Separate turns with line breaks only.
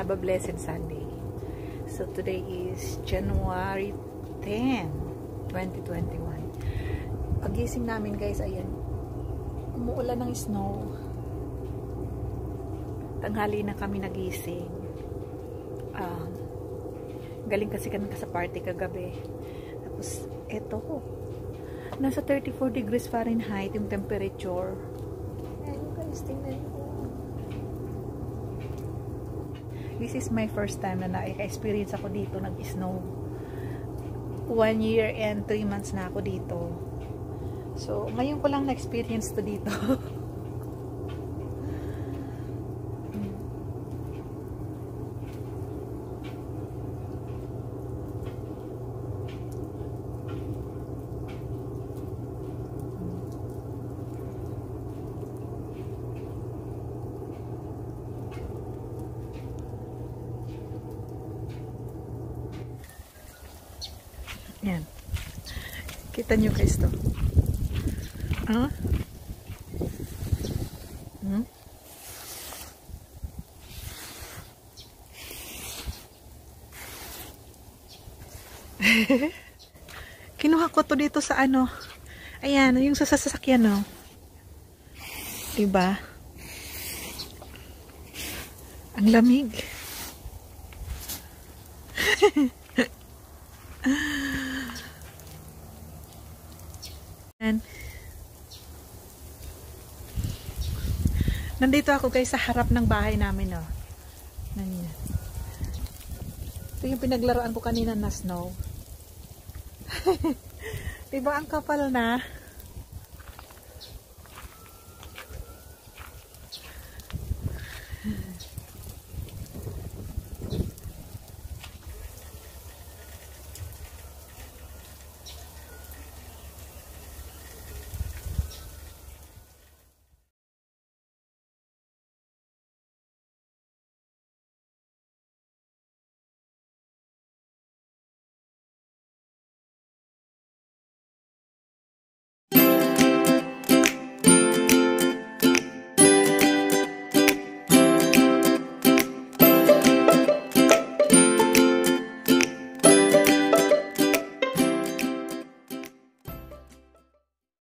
have a blessed Sunday. So today is January 10, 2021. Pagising namin guys, ayan, umuulan ng snow. Tanghali na kami nagising. Galing kasi kami sa party kagabi. Tapos eto, nasa 34 degrees Fahrenheit yung temperature. Ayan guys, tingnan ko. This is my first time na na-experience ako dito nag-snow. 1 year and 3 months na ako dito. So, ngayon ko lang na-experience to dito. Yan. Kita nyo guys to. Kinuha ko to dito sa ano. Ayan, yung sa sasakyan no. Diba? Ang lamig. Nandito ako guys sa harap ng bahay namin, oh. Ito yung pinaglaruan ko kanina na snow. Diba ang kapal na?